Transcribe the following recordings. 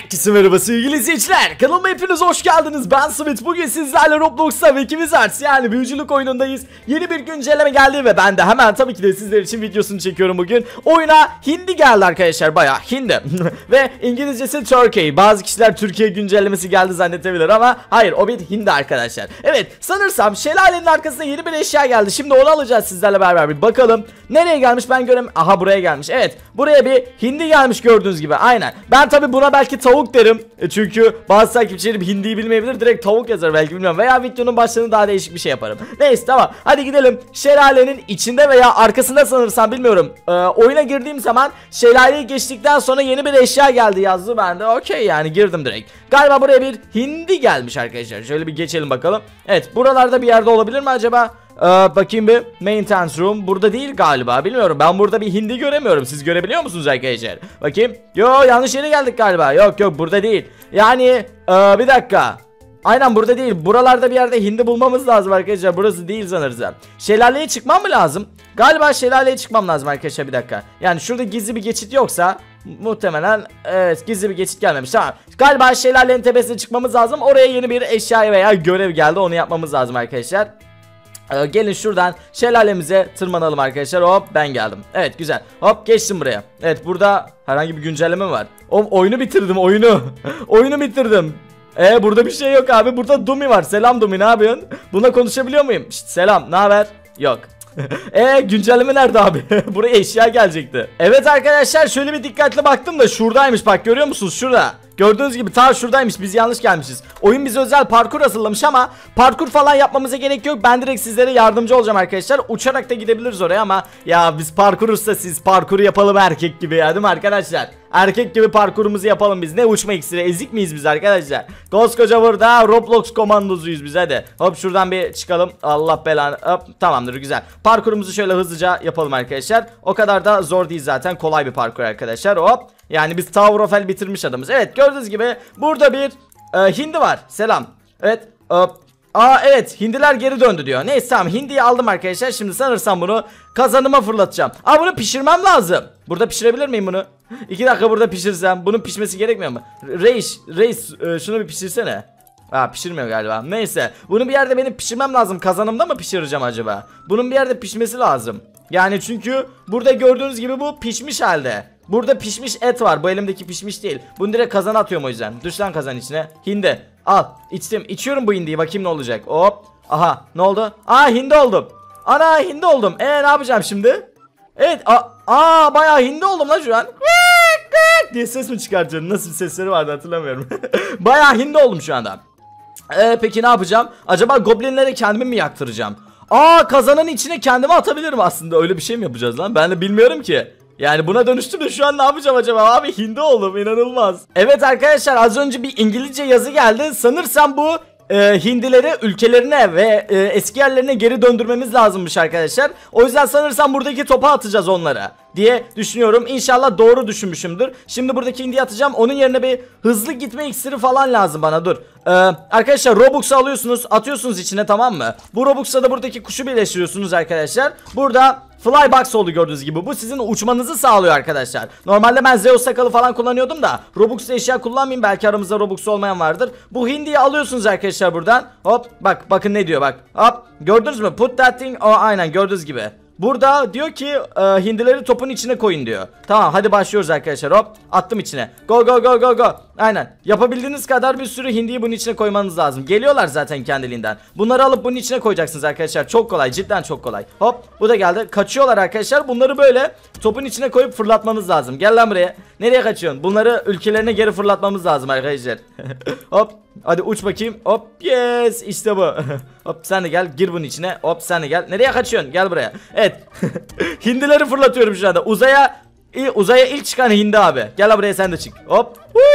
Herkese merhaba sevgili izleyiciler, kanalıma hepiniz hoş geldiniz. Ben Smith. Bugün sizlerle Roblox'ta ve ikimiz Arts yani büyücülük oyunundayız. Yeni bir güncelleme geldi ve ben de hemen tabii ki de sizler için videosunu çekiyorum bugün. Oyuna hindi geldi arkadaşlar, bayağı hindi. Ve İngilizcesi Turkey. Bazı kişiler Türkiye güncellemesi geldi zannedebilir ama hayır, o bir hindi arkadaşlar. Evet, sanırsam şelalenin arkasında yeni bir eşya geldi. Şimdi onu alacağız sizlerle beraber, bir bakalım. Nereye gelmiş ben göremiyorum. Aha, buraya gelmiş. Evet, buraya bir hindi gelmiş gördüğünüz gibi, aynen. Ben tabii buna belki tavuk derim. Çünkü bazı takipçilerim hindiyi bilmeyebilir, direkt tavuk yazar belki, bilmiyorum. Veya videonun başlığını daha değişik bir şey yaparım. Neyse, tamam. Hadi gidelim. Şelalenin içinde veya arkasında sanırsam, bilmiyorum. Oyuna girdiğim zaman şelaleyi geçtikten sonra yeni bir eşya geldi yazdı, ben de okey yani girdim direkt. Galiba buraya bir hindi gelmiş arkadaşlar. Şöyle bir geçelim bakalım. Evet, buralarda bir yerde olabilir mi acaba? Bakayım bir. Maintenance room. Burada değil galiba. Bilmiyorum. Ben burada bir hindi göremiyorum. Siz görebiliyor musunuz arkadaşlar? Bakayım. Yo, yanlış yere geldik galiba. Yok burada değil. Yani bir dakika. Aynen, burada değil. Buralarda bir yerde hindi bulmamız lazım arkadaşlar. Burası değil sanırsam. Şelaleye çıkmam mı lazım? Galiba şelaleye çıkmam lazım arkadaşlar, bir dakika. Yani şurada gizli bir geçit yoksa muhtemelen evet, gizli bir geçit gelmemiş. Tamam. Galiba şelalenin tepesine çıkmamız lazım. Oraya yeni bir eşya veya görev geldi. Onu yapmamız lazım arkadaşlar. Gelin şuradan şelalemize tırmanalım arkadaşlar. Hop, ben geldim. Evet, güzel. Hop, geçtim buraya. Evet, burada herhangi bir güncelleme mi var? Oyunu bitirdim, oyunu. Oyunu bitirdim. Burada bir şey yok abi. Burada Dumi var. Selam Dumi, ne yapıyorsun? Buna konuşabiliyor muyum? Şişt, selam, ne haber? Yok. Güncelleme nerede abi? Buraya eşya gelecekti. Evet arkadaşlar, şöyle bir dikkatli baktım da şuradaymış, bak görüyor musunuz, şurada. Gördüğünüz gibi ta şuradaymış, biz yanlış gelmişiz. Oyun bize özel parkur hazırlamış ama parkur falan yapmamıza gerek yok. Ben direkt sizlere yardımcı olacağım arkadaşlar. Uçarak da gidebiliriz oraya ama ya biz parkuruzsa siz parkuru yapalım erkek gibi ya, değil mi arkadaşlar? Erkek gibi parkurumuzu yapalım biz. Ne uçma iksiri, ezik miyiz biz arkadaşlar? Koskoca burada Roblox komandozuyuz biz, hadi. Hop, şuradan bir çıkalım. Allah belanı. Hop, tamamdır, güzel. Parkurumuzu şöyle hızlıca yapalım arkadaşlar. O kadar da zor değil zaten, kolay bir parkur arkadaşlar. Hop. Yani biz Tower of Hell bitirmiş adamız. Evet, gördüğünüz gibi burada bir hindi var. Selam. Evet. Evet, hindiler geri döndü diyor. Neyse, tamam, hindiyi aldım arkadaşlar. Şimdi sanırsam bunu kazanıma fırlatacağım. Bunu pişirmem lazım. Burada pişirebilir miyim bunu? 2 dakika burada pişirsem. Bunun pişmesi gerekmiyor mu? Reis şunu bir pişirsene. Pişirmiyor galiba. Neyse, bunu bir yerde benim pişirmem lazım. Kazanımda mı pişireceğim acaba? Bunun bir yerde pişmesi lazım. Yani çünkü burada gördüğünüz gibi bu pişmiş halde. Burada pişmiş et var. Bu elimdeki pişmiş değil. Bunu direkt kazana atıyorum o yüzden. Düş lan kazan içine. Hindi. Al. İçtim. İçiyorum bu hindiyi. Bakayım ne olacak. Hop. Aha. Ne oldu? Hindi oldum. Ana, hindi oldum. Ne yapacağım şimdi? Evet. Bayağı hindi oldum lan şu an. Diye ses mi çıkartıyorum? Nasıl bir sesleri vardı hatırlamıyorum. Bayağı hindi oldum şu anda. Peki ne yapacağım? Acaba goblinlere kendimi mi yaktıracağım? Kazanın içine kendimi atabilirim aslında. Öyle bir şey mi yapacağız lan? Ben de bilmiyorum ki. Yani buna dönüştüm de şu an ne yapacağım acaba? Abi, hindi oldum, inanılmaz. Evet arkadaşlar, az önce bir İngilizce yazı geldi. Sanırsam bu hindileri ülkelerine ve eski yerlerine geri döndürmemiz lazımmış arkadaşlar. O yüzden sanırsam buradaki topa atacağız onlara diye düşünüyorum. İnşallah doğru düşünmüşümdür. Şimdi buradaki hindiyi atacağım. Onun yerine bir hızlı gitme iksiri falan lazım bana, dur. Arkadaşlar, Robux'u alıyorsunuz, atıyorsunuz içine, tamam mı? Bu Robux'la da buradaki kuşu birleştiriyorsunuz arkadaşlar. Burada Flybox oldu gördüğünüz gibi. Bu sizin uçmanızı sağlıyor arkadaşlar. Normalde ben Zeus sakalı falan kullanıyordum da Robux'la eşya kullanmayayım, belki aramızda Robux olmayan vardır. Bu hindiyi alıyorsunuz arkadaşlar buradan. Hop, bakın ne diyor, bak. Hop, gördünüz mü? Put that thing. Aynen, gördüğünüz gibi. Burada diyor ki hindileri topun içine koyun diyor. Tamam, hadi başlıyoruz arkadaşlar. Hop, attım içine. Go. Aynen. Yapabildiğiniz kadar bir sürü hindiyi bunun içine koymanız lazım. Geliyorlar zaten kendiliğinden. Bunları alıp bunun içine koyacaksınız arkadaşlar. Çok kolay, cidden çok kolay. Hop, bu da geldi. Kaçıyorlar arkadaşlar. Bunları böyle topun içine koyup fırlatmanız lazım. Gel lan buraya. Nereye kaçıyorsun? Bunları ülkelerine geri fırlatmamız lazım arkadaşlar. Hop, hadi uç bakayım. Hop, yes, işte bu. Hop, sen de gel, gir bunun içine. Hop, sen de gel. Nereye kaçıyorsun? Gel buraya. Evet. Hindileri fırlatıyorum şu anda. Uzaya ilk çıkan hindi abi. Gel buraya, sen de çık. Hop.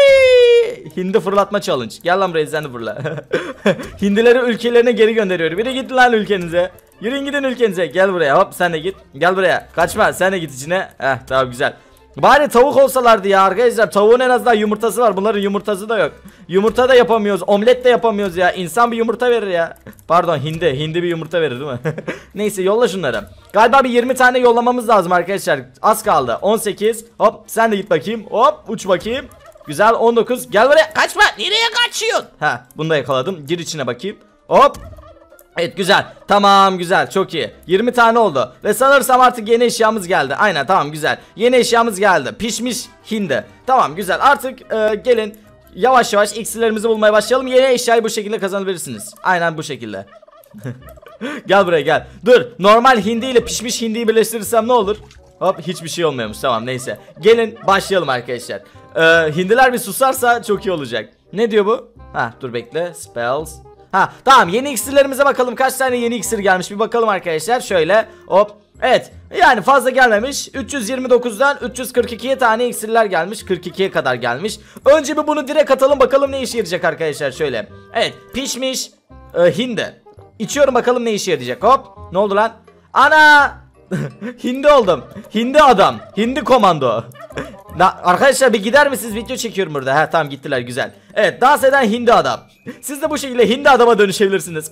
Hindi fırlatma challenge. Gel lan buraya, sen de fırla. Hindileri ülkelerine geri gönderiyorum. Biri git lan ülkenize. Yürüyün gidin ülkenize. Gel buraya, hop, sen de git. Gel buraya. Kaçma, sen de git içine. Tamam, güzel. Bari tavuk olsalardı ya arkadaşlar. Tavuğun en azından yumurtası var. Bunların yumurtası da yok. Yumurta da yapamıyoruz. Omlet de yapamıyoruz ya. İnsan bir yumurta verir ya. Pardon, hindi. Hindi bir yumurta verir değil mi? Neyse, yolla şunları. Galiba bir 20 tane yollamamız lazım arkadaşlar. Az kaldı. 18. Hop, sen de git bakayım. Hop, uç bakayım. Güzel 19. Gel buraya. Kaçma. Nereye kaçıyorsun? Ha, bunu da yakaladım. Gir içine bakayım. Hop. Evet güzel. Tamam güzel. Çok iyi. 20 tane oldu. Ve sanırsam artık yeni eşyamız geldi. Aynen tamam güzel. Yeni eşyamız geldi. Pişmiş hindi. Tamam güzel. Artık gelin yavaş yavaş iksirlerimizi bulmaya başlayalım. Yeni eşyayı bu şekilde kazanabilirsiniz. Aynen bu şekilde. Gel buraya gel. Dur. Normal hindi ile pişmiş hindiyi birleştirirsem ne olur? Hop hiçbir şey olmuyormuş. Tamam neyse. Gelin başlayalım arkadaşlar. Hindiler bir susarsa çok iyi olacak. Ne diyor bu? Ha dur bekle. Spells. Ha tamam yeni iksirlerimize bakalım. Kaç tane yeni iksir gelmiş bir bakalım arkadaşlar. Şöyle hop. Evet yani fazla gelmemiş. 329'dan 342'ye tane iksirler gelmiş. 42'ye kadar gelmiş. Önce bir bunu direkt atalım bakalım ne işe yarayacak arkadaşlar. Şöyle. Evet pişmiş hindi. İçiyorum bakalım ne işe yarayacak. Hop. Ne oldu lan? Ana. Hindi oldum. Hindi adam. Hindi komando. Arkadaşlar bir gider misiniz? Video çekiyorum burada. Ha tamam gittiler güzel. Evet dans eden hindi adam. Siz de bu şekilde hindi adama dönüşebilirsiniz.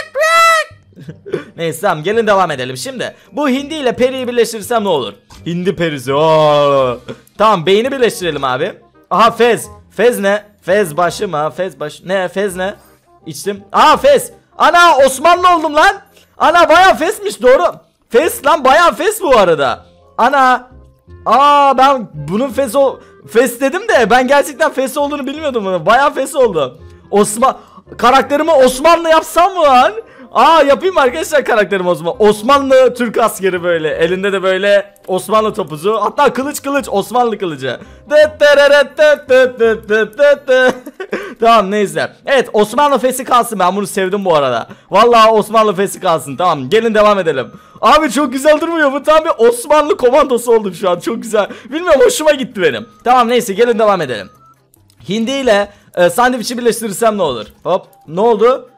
Neyse tamam gelin devam edelim. Şimdi bu hindi ile periyi birleştirirsem ne olur? Hindi perisi. Oo. Tamam beyni birleştirelim abi. Aha fez. Fez ne? Fez başı mı? Fez baş. Ne? Fez ne? İçtim. Aha fez. Ana Osmanlı oldum lan. Ana bayağı fesmiş doğru. Fes lan bayağı fes bu arada. Ana. Aa ben bunun fes dedim de ben gerçekten fes olduğunu bilmiyordum bunu. Bayağı fes oldu. Karakterimi Osmanlı yapsam mı lan? Aa yapayım arkadaşlar karakterimi Osmanlı Türk askeri böyle. Elinde de böyle Osmanlı topuzu. Hatta kılıç Osmanlı kılıcı. Tamam neyse. Evet Osmanlı fesi kalsın, ben bunu sevdim bu arada. Vallahi Osmanlı fesi kalsın. Tamam gelin devam edelim. Abi çok güzel durmuyor bu, tam bir Osmanlı komandosu oldum şu an, çok güzel. Bilmiyorum hoşuma gitti benim. Tamam neyse gelin devam edelim. Hindi ile sandviçi birleştirirsem ne olur? Hop ne oldu?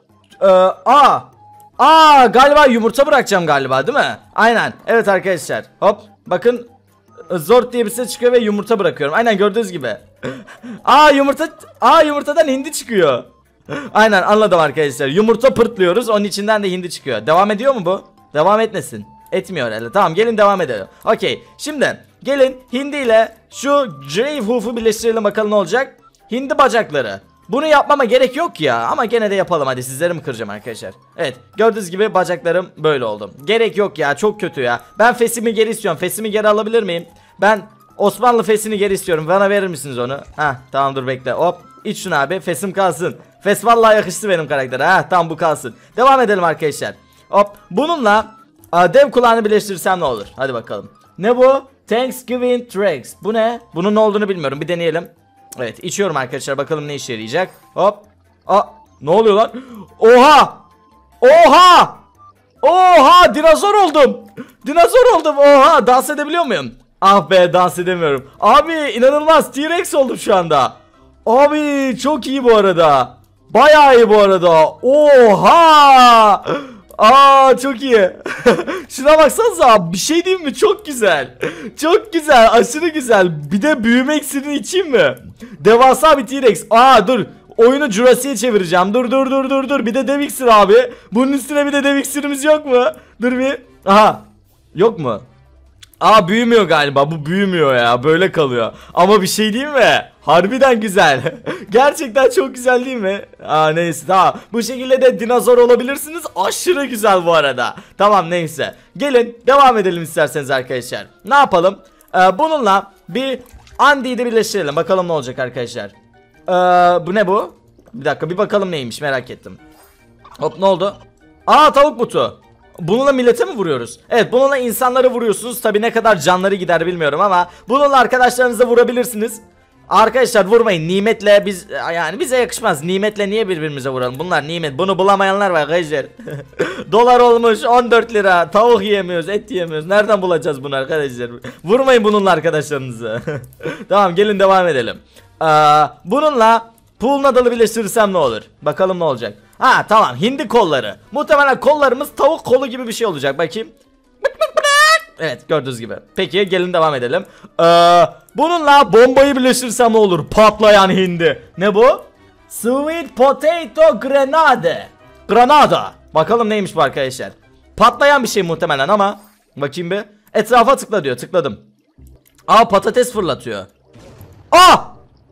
Galiba yumurta bırakacağım galiba değil mi? Aynen evet arkadaşlar. Hop bakın zort diye bir ses çıkıyor ve yumurta bırakıyorum. Aynen gördüğünüz gibi. Yumurtadan hindi çıkıyor. Aynen anladım arkadaşlar. Yumurta pırtlıyoruz, onun içinden de hindi çıkıyor. Devam ediyor mu bu? Devam etmesin. Etmiyor herhalde. Tamam gelin devam edelim. Okey. Şimdi gelin hindi ile şu Grave Hoof'u birleştirelim bakalım ne olacak. Hindi bacakları. Bunu yapmama gerek yok ya, ama gene de yapalım, hadi sizleri mi kıracağım arkadaşlar. Evet gördüğünüz gibi bacaklarım böyle oldu. Gerek yok ya, çok kötü ya. Ben fesimi geri istiyorum, fesimi geri alabilir miyim? Ben Osmanlı fesini geri istiyorum, bana verir misiniz onu? Heh tamam dur bekle, hop iç şunu abi, fesim kalsın. Fes vallahi yakıştı benim karaktere, tamam bu kalsın. Devam edelim arkadaşlar. Hop bununla dev kulağını birleştirirsem ne olur? Hadi bakalım. Ne bu? Thanksgiving Tracks. Bu ne? Bunun ne olduğunu bilmiyorum, bir deneyelim. Evet içiyorum arkadaşlar, bakalım ne işe yarayacak. Hop. Ne oluyor lan? Oha dinozor oldum. Oha dans edebiliyor muyum? Ah be dans edemiyorum. Abi inanılmaz T-Rex oldum şu anda. Abi çok iyi bu arada. Bayağı iyi bu arada. Oha. Çok iyi. Şuna baksanıza, bir şey diyeyim mi? Çok güzel. Çok güzel, aşırı güzel. Bir de büyüme iksirini içeyim mi? Devasa bir T-Rex. Dur. Oyunu Jurassic'e çevireceğim. Dur. Bir de dev iksir abi. Bunun üstüne bir de dev iksirimiz yok mu? Dur bir. Yok mu? Büyümüyor galiba. Bu büyümüyor ya. Böyle kalıyor. Ama bir şey diyeyim mi? Harbiden güzel. Gerçekten çok güzel değil mi? Neyse tamam. Bu şekilde de dinozor olabilirsiniz. Aşırı güzel bu arada. Tamam neyse. Gelin devam edelim isterseniz arkadaşlar. Ne yapalım? Bununla bir Andy'yi de birleştirelim. Bakalım ne olacak arkadaşlar. Bu ne bu? Bir dakika bir bakalım neymiş, merak ettim. Hop ne oldu? Tavuk butu. Bununla millete mi vuruyoruz? Evet bununla insanları vuruyorsunuz. Tabi ne kadar canları gider bilmiyorum ama bununla arkadaşlarınıza vurabilirsiniz. Arkadaşlar vurmayın, nimetle bize yakışmaz. Nimetle niye birbirimize vuralım? Bunlar nimet, bunu bulamayanlar var arkadaşlar. Dolar olmuş 14 lira, tavuk yiyemiyoruz, et yiyemiyoruz. Nereden bulacağız bunu arkadaşlar? Vurmayın bununla arkadaşlarınızı. Tamam gelin devam edelim. Bununla pool nadalı birleştirirsem ne olur? Bakalım ne olacak? Tamam hindi kolları. Muhtemelen kollarımız tavuk kolu gibi bir şey olacak, bakayım. Evet gördüğünüz gibi. Peki gelin devam edelim. Bununla bombayı birleştirirsem ne olur? Patlayan hindi. Ne bu? Sweet Potato Granada. Bakalım neymiş bu arkadaşlar. Patlayan bir şey muhtemelen ama. Bakayım bir. Etrafa tıkla diyor, tıkladım. Patates fırlatıyor.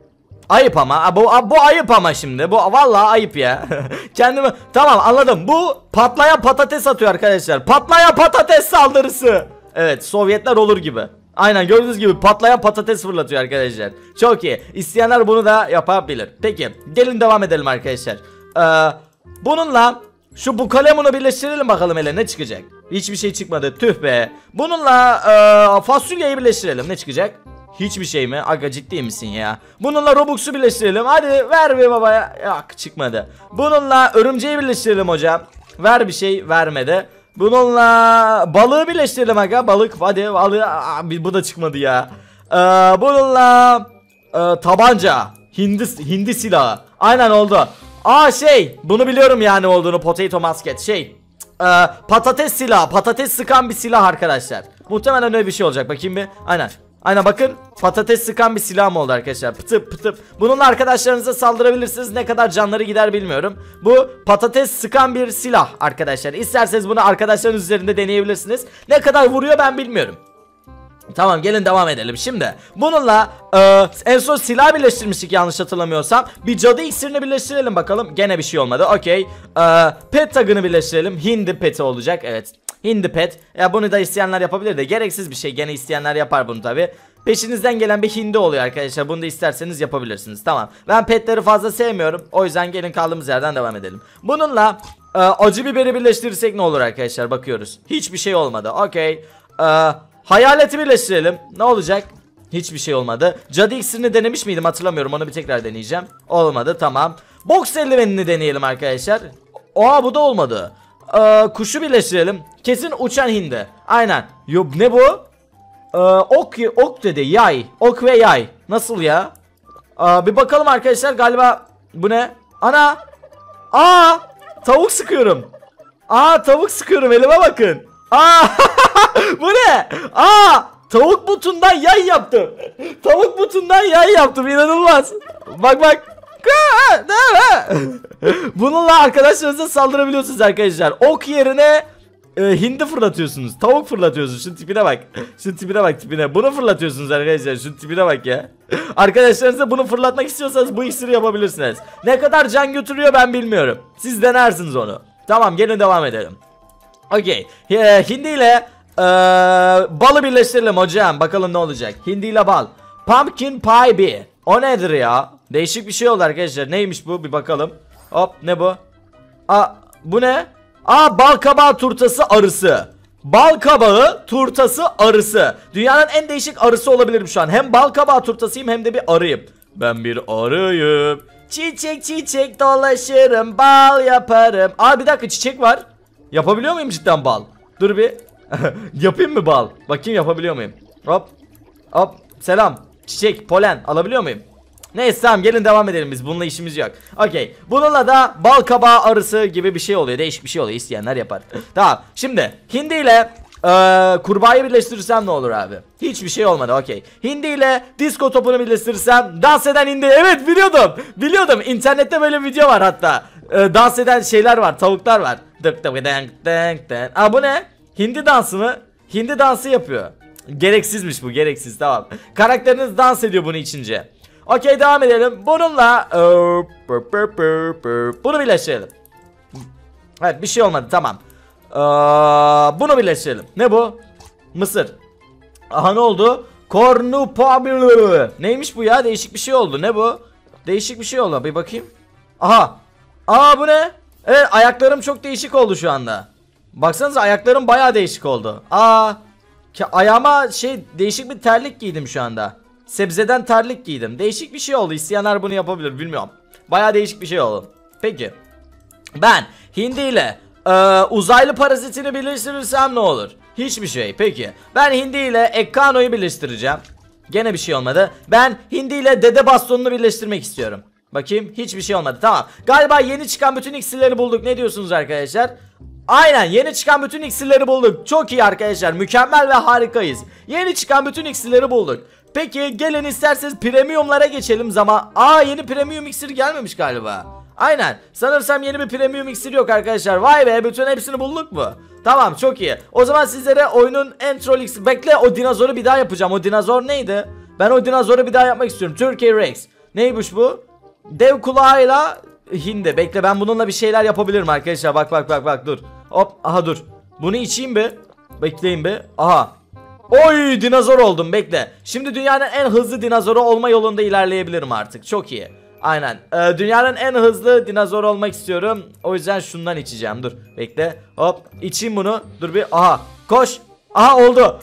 Ayıp ama bu ayıp ama şimdi bu vallahi ayıp ya. Kendimi tamam anladım, bu patlayan patates atıyor arkadaşlar, patlayan patates saldırısı. Evet, Sovyetler olur gibi. Aynen, gördüğünüz gibi patlayan patates fırlatıyor arkadaşlar. Çok iyi, isteyenler bunu da yapabilir. Peki gelin devam edelim arkadaşlar. Bununla şu Bukalemonu birleştirelim bakalım, hele ne çıkacak. Hiçbir şey çıkmadı, tüh be. Bununla fasulyeyi birleştirelim, ne çıkacak? Hiçbir şey mi? Aga ciddi misin ya? Bununla Robux'u birleştirelim. Hadi ver bir babaya. Yok, çıkmadı. Bununla örümceği birleştirelim hocam. Ver bir şey, vermedi. Bununla balığı birleştirelim aga. Balık, hadi balığı. Bu da çıkmadı ya. Bununla tabanca. Hindi silahı. Aynen oldu. Bunu biliyorum yani olduğunu. Potato musket patates silahı. Patates sıkan bir silah arkadaşlar. Muhtemelen öyle bir şey olacak. Bakayım bir. Aynen bakın, patates sıkan bir silah mı oldu arkadaşlar? Pıtıp pıtıp. Bununla arkadaşlarınıza saldırabilirsiniz. Ne kadar canları gider bilmiyorum. Bu patates sıkan bir silah arkadaşlar. İsterseniz bunu arkadaşlarınız üzerinde deneyebilirsiniz. Ne kadar vuruyor ben bilmiyorum. Tamam, gelin devam edelim. Şimdi bununla en son silah birleştirmiştik yanlış hatırlamıyorsam. Bir cadı iksirini birleştirelim bakalım. Gene bir şey olmadı. Okey. Pet tagını birleştirelim. Hindi peti olacak. Evet. Hindi pet. Ya bunu da isteyenler yapabilir de gereksiz bir şey. Gene isteyenler yapar bunu tabi. Peşinizden gelen bir hindi oluyor arkadaşlar. Bunu da isterseniz yapabilirsiniz. Tamam. Ben petleri fazla sevmiyorum. O yüzden gelin kaldığımız yerden devam edelim. Bununla acı biberi birleştirirsek ne olur arkadaşlar? Bakıyoruz. Hiçbir şey olmadı. Okey. Hayaleti birleştirelim. Ne olacak? Hiçbir şey olmadı. Cadı iksirini denemiş miydim hatırlamıyorum. Onu bir tekrar deneyeceğim. Olmadı, tamam. Boks eldivenini deneyelim arkadaşlar. Bu da olmadı. Kuşu birleştirelim. Kesin uçan hindi. Aynen. Yo, ne bu? Ok dedi, yay. Ok ve yay. Nasıl ya? Bir bakalım arkadaşlar, galiba bu ne? Ana. Tavuk sıkıyorum. Tavuk sıkıyorum, elime bakın. Bu ne? Tavuk butundan yay yaptım. Tavuk butundan yay yaptım, inanılmaz. Bak. Bununla arkadaşlarınıza saldırabiliyorsunuz arkadaşlar. Ok yerine hindi fırlatıyorsunuz. Tavuk fırlatıyorsunuz. Şu tipine bak. Tipine. Bunu fırlatıyorsunuz arkadaşlar. Şu tipine bak ya. Arkadaşlarınıza bunu fırlatmak istiyorsanız bu iksiri yapabilirsiniz. Ne kadar can götürüyor ben bilmiyorum. Siz denersiniz onu. Tamam, gelin devam edelim. Okey. Hindi ile balı birleştirelim hocam. Bakalım ne olacak. Hindi ile bal. Pumpkin pie bee. O nedir ya? Değişik bir şey oldu arkadaşlar. Neymiş bu? Bir bakalım. Hop, ne bu? Bu ne? Bal kabağı turtası arısı. Bal kabağı turtası arısı. Dünyanın en değişik arısı olabilirim şu an. Hem bal kabağı turtasıyım hem de bir arıyım. Ben bir arıyım. Çiçek dolaşırım, bal yaparım. Bir dakika, çiçek var. Yapabiliyor muyum cidden bal? Dur bir. Yapayım mı bal? Bakayım yapabiliyor muyum? Hop. Selam. Çiçek, polen alabiliyor muyum? Neyse, tamam, gelin devam edelim, biz bununla işimiz yok. Okey. Bununla da bal kabağı arısı gibi bir şey oluyor. Değişik bir şey oluyor. İsteyenler yapar. Tamam. Şimdi hindi ile kurbağayı birleştirirsem ne olur abi? Hiçbir şey olmadı. Okey. Hindi ile disco topunu birleştirirsem dans eden hindi. Evet, biliyordum. İnternette böyle bir video var hatta. Dans eden şeyler var. Tavuklar var. Bu ne? Hindi dansı mı? Hindi dansı yapıyor. Gereksizmiş bu, gereksiz, tamam. Karakteriniz dans ediyor bunu içince. Okey, devam edelim. Bununla bunu birleştirelim. Evet, bir şey olmadı, tamam. Bunu birleştirelim. Ne bu? Mısır. Ne oldu? Cornupabil. Neymiş bu ya? Değişik bir şey oldu. Ne bu? Değişik bir şey oldu. Bir bakayım. Bu ne? Evet, ayaklarım çok değişik oldu şu anda. Baksanıza, ayaklarım bayağı değişik oldu. Ayağıma değişik bir terlik giydim şu anda. Sebzeden terlik giydim. Değişik bir şey oldu. İsteyenler bunu yapabilir, bilmiyorum. Bayağı değişik bir şey oldu. Peki. Ben hindi ile uzaylı parazitini birleştirirsem ne olur? Hiçbir şey. Peki. Ben hindi ile Ekkano'yu birleştireceğim. Gene bir şey olmadı. Ben hindi ile dede bastonunu birleştirmek istiyorum. Bakayım, hiçbir şey olmadı. Tamam. Galiba yeni çıkan bütün iksirleri bulduk. Ne diyorsunuz arkadaşlar? Aynen, yeni çıkan bütün iksirleri bulduk. Çok iyi arkadaşlar, mükemmel ve harikayız. Yeni çıkan bütün iksirleri bulduk. Peki gelin isterseniz premiumlara geçelim zaman. Yeni premium iksir gelmemiş galiba. Aynen, sanırsam yeni bir premium iksir yok arkadaşlar. Vay be, bütün hepsini bulduk mu? Tamam, çok iyi. O zaman sizlere oyunun en troll iksir. Bekle, o dinozoru bir daha yapacağım. O dinozor neydi? Ben o dinozoru bir daha yapmak istiyorum. Turkey Rex. Neymiş bu? Dev kulağıyla hindi. Bekle, ben bununla bir şeyler yapabilirim arkadaşlar. Bak dur. Hop, aha dur. Bunu içeyim bir. Bekleyin bir. Aha. Oy, dinozor oldum, bekle. Şimdi dünyanın en hızlı dinozoru olma yolunda ilerleyebilirim artık. Çok iyi. Aynen. Dünyanın en hızlı dinozor olmak istiyorum. O yüzden şundan içeceğim. Dur bekle. Hop, içeyim bunu. Dur bir. Aha. Koş. Aha, oldu.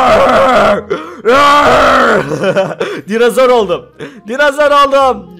Dinozor oldum. Dinozor oldum.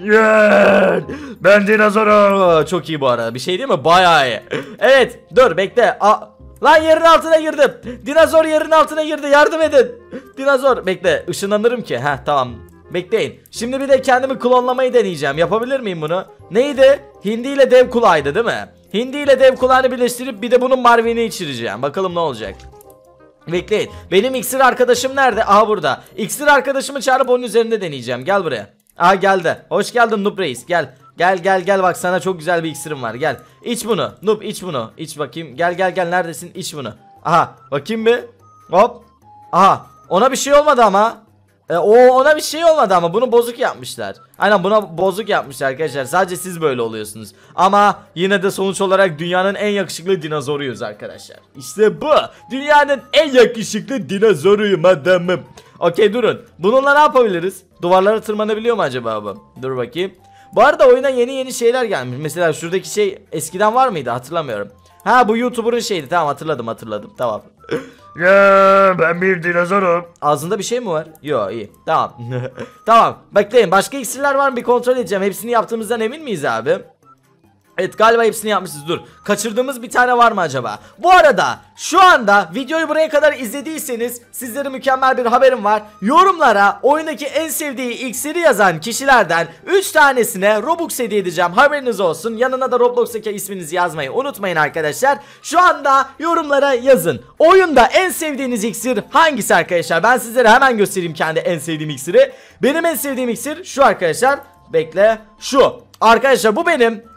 Ben dinozorum. Çok iyi bu arada. Bir şey değil mi? Bayağı iyi. Evet. Dur bekle. Lan yerin altına girdim. Dinozor yerin altına girdi. Yardım edin. Dinozor. Bekle. Işınlanırım ki. Heh, tamam. Bekleyin. Şimdi bir de kendimi klonlamayı deneyeceğim. Yapabilir miyim bunu? Neydi? Hindi ile dev kulağıydı değil mi? Hindi ile dev kulağını birleştirip bir de bunun marvini içireceğim. Bakalım ne olacak. Bekleyin. Benim iksir arkadaşım nerede? Aha, burada. İksir arkadaşımı çağırıp onun üzerinde deneyeceğim. Gel buraya. Aha, geldi. Hoş geldin Noob Reis. Gel. Gel bak, sana çok güzel bir iksirim var. Gel. İç bunu. Noob, iç bunu. İç bakayım. Gel neredesin? İç bunu. Aha, bakayım bir. Hop. Aha. Ona bir şey olmadı ama. Ona bir şey olmadı ama bunu bozuk yapmışlar. Aynen, buna bozuk yapmışlar arkadaşlar. Sadece siz böyle oluyorsunuz. Ama yine de sonuç olarak dünyanın en yakışıklı dinozoruyuz arkadaşlar. İşte bu. Dünyanın en yakışıklı dinozoruyum adamım. Okey, durun. Bununla ne yapabiliriz? Duvarlara tırmanabiliyor mu acaba bu? Dur bakayım. Bu arada oyuna yeni şeyler gelmiş. Mesela şuradaki şey eskiden var mıydı? Hatırlamıyorum. Ha, bu YouTuber'ın şeydi. Tamam, hatırladım. Tamam. Ya ben bir dinozorum. Ağzında bir şey mi var? Yo, iyi. Tamam. Tamam. Bekleyin. Başka iksirler var mı? Bir kontrol edeceğim. Hepsini yaptığımızdan emin miyiz abi? Evet, galiba hepsini yapmışız. Dur. Kaçırdığımız bir tane var mı acaba? Bu arada şu anda videoyu buraya kadar izlediyseniz sizlere mükemmel bir haberim var. Yorumlara oyundaki en sevdiği iksiri yazan kişilerden 3 tanesine Robux hediye edeceğim. Haberiniz olsun. Yanına da Roblox'taki isminizi yazmayı unutmayın arkadaşlar. Şu anda yorumlara yazın. Oyunda en sevdiğiniz iksir hangisi arkadaşlar? Ben sizlere hemen göstereyim kendi en sevdiğim iksiri. Benim en sevdiğim iksir şu arkadaşlar. Bekle. Şu. Arkadaşlar bu benim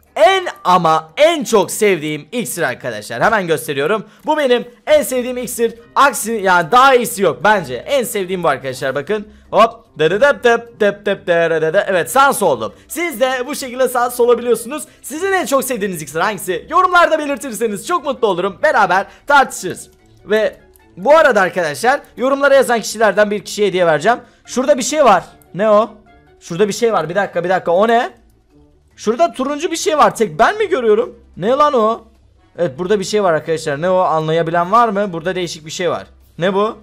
en çok sevdiğim iksir arkadaşlar. Hemen gösteriyorum. Bu benim en sevdiğim iksir. Aksi, yani daha iyisi yok bence. En sevdiğim bu arkadaşlar, bakın. Hop. Evet, sans oldum. Siz de bu şekilde sans olabiliyorsunuz. Sizin en çok sevdiğiniz iksir hangisi? Yorumlarda belirtirseniz çok mutlu olurum. Beraber tartışırız. Ve bu arada arkadaşlar, yorumlara yazan kişilerden bir kişiye hediye vereceğim. Şurada bir şey var. Ne o? Şurada bir şey var. Bir dakika. O ne? Şurada turuncu bir şey var. Tek ben mi görüyorum? Ne lan o? Evet, burada bir şey var arkadaşlar. Ne o? Anlayabilen var mı? Burada değişik bir şey var. Ne bu?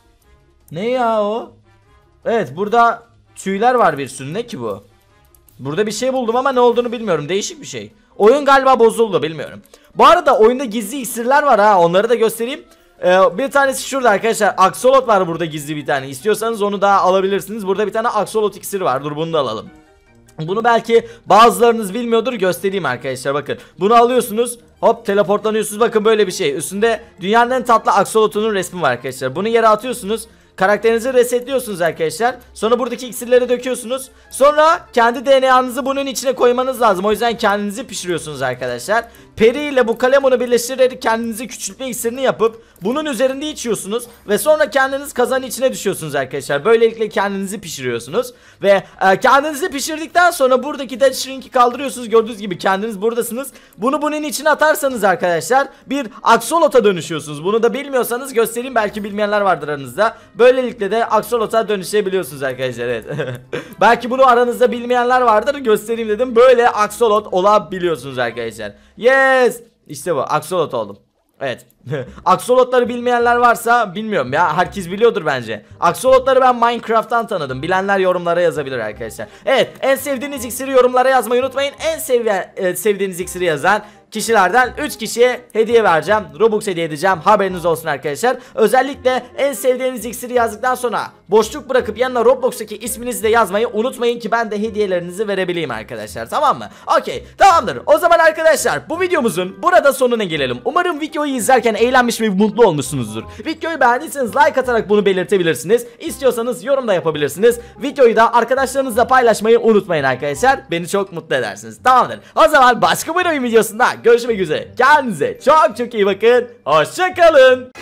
Ne ya o? Evet, burada tüyler var bir sürü. Ne ki bu? Burada bir şey buldum ama ne olduğunu bilmiyorum. Değişik bir şey. Oyun galiba bozuldu, bilmiyorum. Bu arada oyunda gizli iksirler var ha. Onları da göstereyim. Bir tanesi şurada arkadaşlar. Axolot var burada, gizli bir tane. İstiyorsanız onu da alabilirsiniz. Burada bir tane Axolot iksiri var. Dur, bunu da alalım. Bunu belki bazılarınız bilmiyordur, göstereyim arkadaşlar, bakın. Bunu alıyorsunuz, hop, teleportlanıyorsunuz, bakın böyle bir şey. Üstünde dünyanın en tatlı aksolotunun resmi var arkadaşlar. Bunu yere atıyorsunuz, karakterinizi resetliyorsunuz arkadaşlar. Sonra buradaki iksirleri döküyorsunuz. Sonra kendi DNA'nızı bunun içine koymanız lazım. O yüzden kendinizi pişiriyorsunuz arkadaşlar. Peri ile bu kalemonu birleştirerek kendinizi küçültme iksirini yapıp bunun üzerinde içiyorsunuz. Ve sonra kendiniz kazanın içine düşüyorsunuz arkadaşlar. Böylelikle kendinizi pişiriyorsunuz. Ve kendinizi pişirdikten sonra buradaki dead shrink'i kaldırıyorsunuz. Gördüğünüz gibi kendiniz buradasınız. Bunu bunun içine atarsanız arkadaşlar bir aksolota dönüşüyorsunuz. Bunu da bilmiyorsanız göstereyim, belki bilmeyenler vardır aranızda. Böylelikle de aksolota dönüşebiliyorsunuz arkadaşlar, evet. Belki bunu aranızda bilmeyenler vardır, göstereyim dedim. Böyle aksolot olabiliyorsunuz arkadaşlar. Yes. İşte bu, aksolot oldum. Evet. Aksolotları bilmeyenler varsa bilmiyorum ya, herkes biliyordur bence. Aksolotları ben Minecraft'tan tanıdım. Bilenler yorumlara yazabilir arkadaşlar. Evet, en sevdiğiniz iksiri yorumlara yazmayı unutmayın. En sevdiğiniz iksiri yazan kişilerden 3 kişiye hediye vereceğim. Robux hediye edeceğim. Haberiniz olsun arkadaşlar. Özellikle en sevdiğiniz iksiri yazdıktan sonra boşluk bırakıp yanına Roblox'taki isminizi de yazmayı unutmayın ki ben de hediyelerinizi verebileyim arkadaşlar. Tamam mı? Okey. Tamamdır. O zaman arkadaşlar bu videomuzun burada sonuna gelelim. Umarım videoyu izlerken eğlenmiş ve mutlu olmuşsunuzdur. Videoyu beğendiyseniz like atarak bunu belirtebilirsiniz. İstiyorsanız yorum da yapabilirsiniz. Videoyu da arkadaşlarınızla paylaşmayı unutmayın arkadaşlar. Beni çok mutlu edersiniz. Tamamdır. O zaman başka bir oyun videosunda görüşmek üzere. Kendinize çok iyi bakın. Hoşça kalın.